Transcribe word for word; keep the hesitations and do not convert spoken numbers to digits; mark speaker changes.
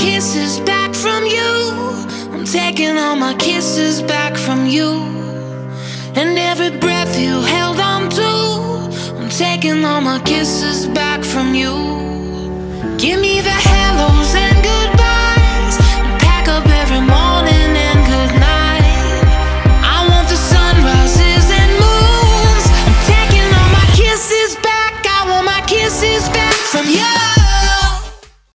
Speaker 1: kisses back from you. I'm taking all my kisses back from you. And every breath you held on to, I'm taking all my kisses back from you.